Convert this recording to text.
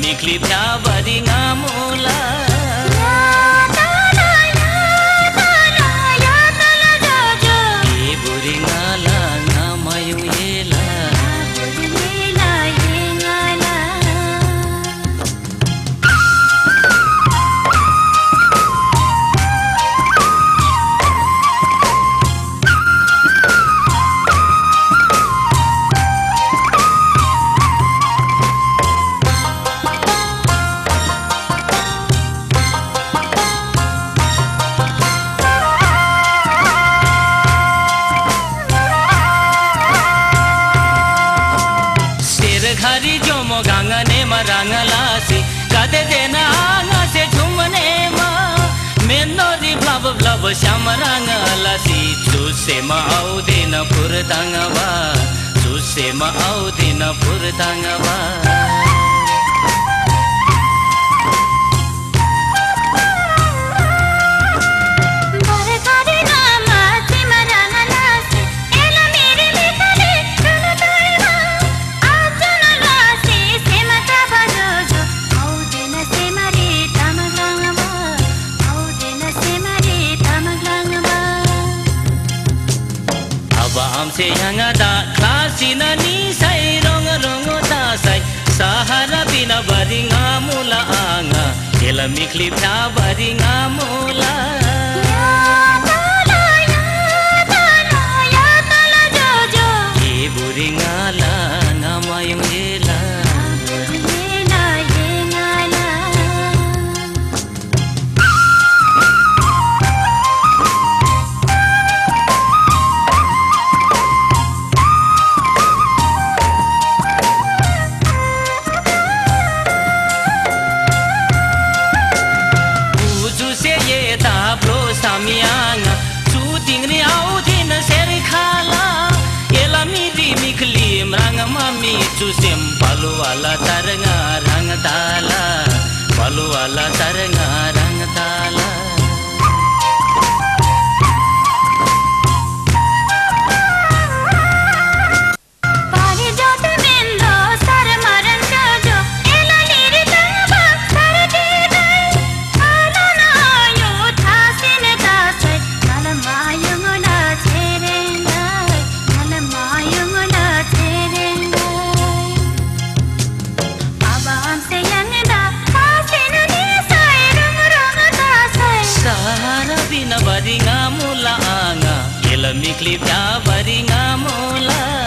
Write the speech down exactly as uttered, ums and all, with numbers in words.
mikli pya bari ngamula घरी जो मो गांगने मरांगलासी कदे देना आंगा से झुमने मा मेनोरी ब्लब ब्लब श्याम रंगलासी चुसे मा आउ दिन पुरतांगवा चुसे मा आउ दिन पुरतांगवा से यंगा दा क्लासी ननी साई रंग रंग दा साई सहारा बिना बरिंगा मुला आंगा केला मिखली प्या बरिंगा मुला ये बुरिंगा ला नामायुं येला Samianga shooting ni audin seri khala ela miri mikli mranga mami chusem palu wala taranga rang tala palu wala taranga rang tala bari ngamula anga ela mikli pya bari ngamula